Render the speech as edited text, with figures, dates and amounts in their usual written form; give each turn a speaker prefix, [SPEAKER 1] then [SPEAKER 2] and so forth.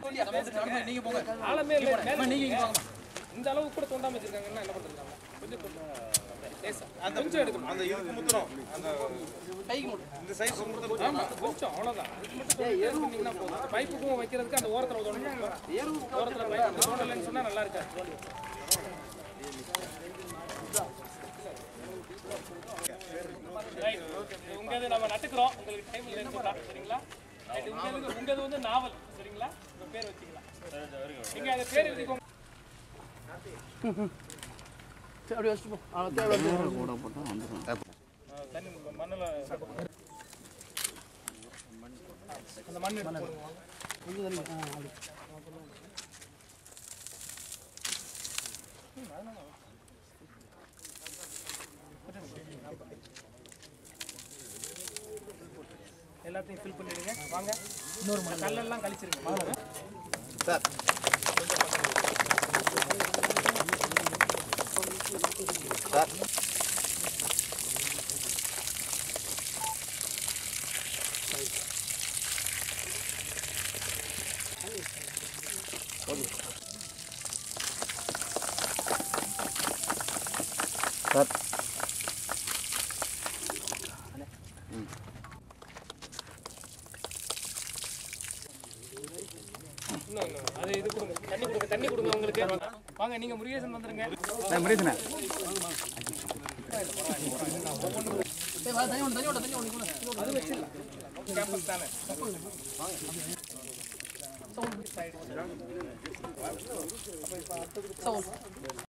[SPEAKER 1] ஆழமே இல்லை. இந்த அளவுக்கு கூட தோண்டாம வச்சிருக்காங்கன்னா என்ன பண்றாங்க? கொஞ்சம் எடுக்கணும். அந்த இதுக்கு முத்துறோம். அந்த கைக்கு மட்டும். இந்த சைஸ் முத்துறோம். ஆமா, கொஞ்சம் அவ்வளவுதான். இதுக்கு மட்டும் ஏறுனீங்கன்னா போதும். பைப்புக்கும் வைக்கிறதுக்கு அந்த ஓரத்துல தோண்டணும். ஓரத்துல பைப் தோண்டலன்னு சொன்னா நல்லா இருக்காது. ரைட். உங்கது நம்ம நட்டுக்குறோம். உங்களுக்கு டைம் இல்லைன்னு சொல்லலாம். சரிங்களா? ரைட். உங்கது வந்து நாவல். சரிங்களா? உங்க பேர் வச்சுக்கலாம். நீங்க அந்த பேர் எழுதிக்கோங்க.
[SPEAKER 2] அப்படியே வச்சுட்டு போ. தேவை கூட போட்டா வந்துடும்.
[SPEAKER 1] தண்ணி மண்ணில் அந்த மண் எடுத்து போடுவோம்.
[SPEAKER 2] கொஞ்சம் தண்ணி
[SPEAKER 1] எல்லாத்தையும் ஃபில் பண்ணிடுங்க. வாங்க இன்னொரு மணி கல்லெல்லாம் கழிச்சிருங்க
[SPEAKER 2] சார். சார் சார்
[SPEAKER 1] அது இது கொடுங்க. தண்ணி கொடுங்க உங்களுக்கு. வாங்க நீங்க முருகேசன் வந்துருங்க.
[SPEAKER 2] முருகேசனா
[SPEAKER 1] அது வச்சிடலாம். கேம்பஸ் தானே. வாங்க.